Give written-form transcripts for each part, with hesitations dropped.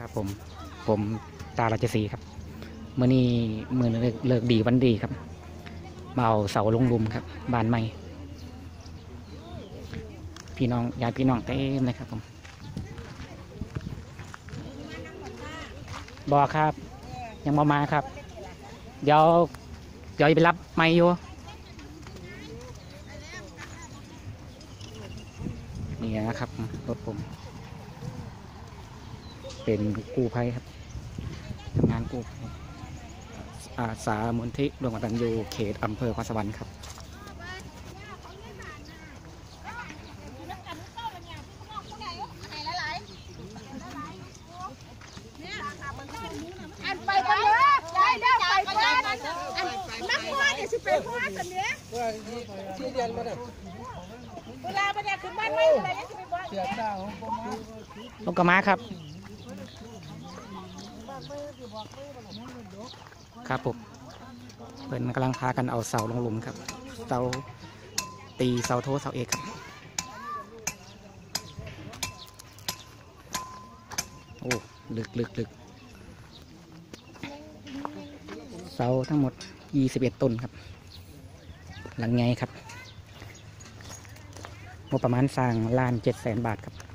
ครับผมตาราชสีครับเมื่อนี้มือเลิกดีวันดีครับมาเอาเสาลงลุมครับบานใหม่พี่น้องญาติพี่น้องเต็มเลยครับผมบอกครับยังมาครับ เดี๋ยวไปรับไม่อยู่นี่นะครับรถผมเป็นกู้ภัยครับทำงานกู้ภัยอาสามูลที่ร่วมกตัญญูเขตอำเภอพระสวรรค์ครับไปกันเลยได้ได้ไปกันนักมวยเนี่ยสิเป็นผู้ว่าสันเนี้ยที่เรียนมาเนี่ยเวลาไปเนี่ยขึ้นบ้านไม่อะไรเนี่ยสิไปบอกเสียดาวลูกกระมาครับครับผมเพื่อนกำลังพากันเอาเสาลงหลุมครับเสาตีเสาโทเสาเอกครับโอ้ลึกเสาทั้งหมด21ต้นครับหลังไงครับงบประมาณสร้าง1,700,000 บาทครับ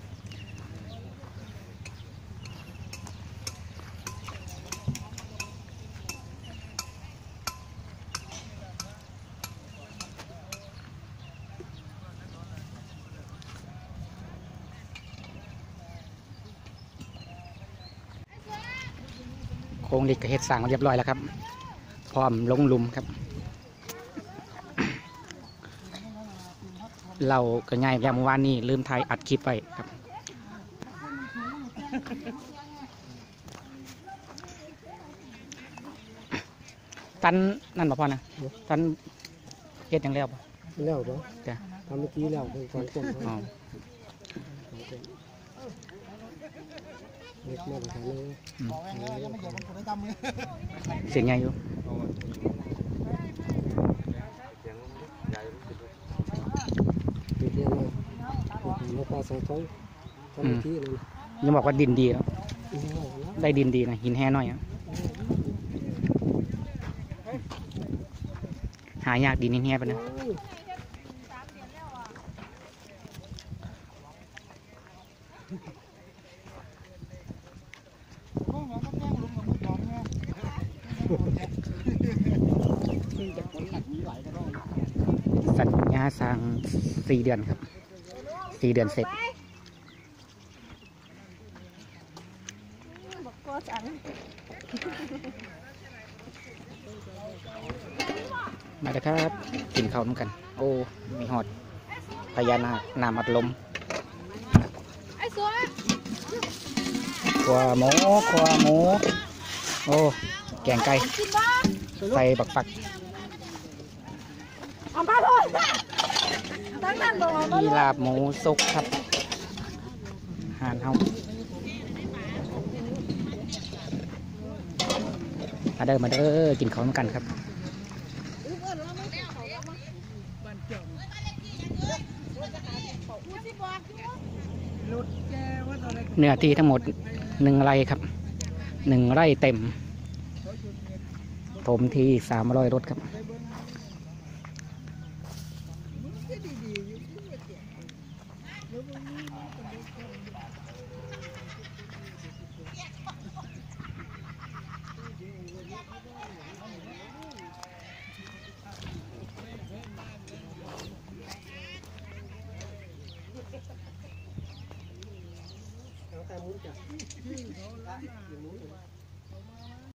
โครงเหล็กกับเฮ็ดสร้างเรียบร้อยแล้วครับพร้อมลงหลุมครับเราก็ง่ายอย่างเมื่อวานนี้ลืมถ่ายอัดคลิปไปครับตันนั่นบอกพ่อนะตันเฮ็ดยังแล้วป่ะแล้วปะจ้ะทำเมื่อกี้แล้วเป็น2 คนอ๋อเล็กมากเลยเสียงใหญ่อยู่เล็กมากแล้วปลา2 ท้องทำเมื่อกี้เลยยังบอกว่าดินดีแล้วได้ดินดีนะหินแห่น้อยหายากดินหินแห่ไปนะสัญญาสร้าง4 เดือนครับ4 เดือนเสร็จมาเลยครับกินข้าวน้ำกันโอ้มีหอดพญานาคน้ำอัดลมขวาหมูโอ้แกงไก่ใส่บักปักมีลาบหมูสุกครับอาหารเฮามาเด้อกินข้าวน้ำกันครับเนื้อที่ทั้งหมด1 ไร่ครับ1 ไร่เต็มถมที่300 รถครับ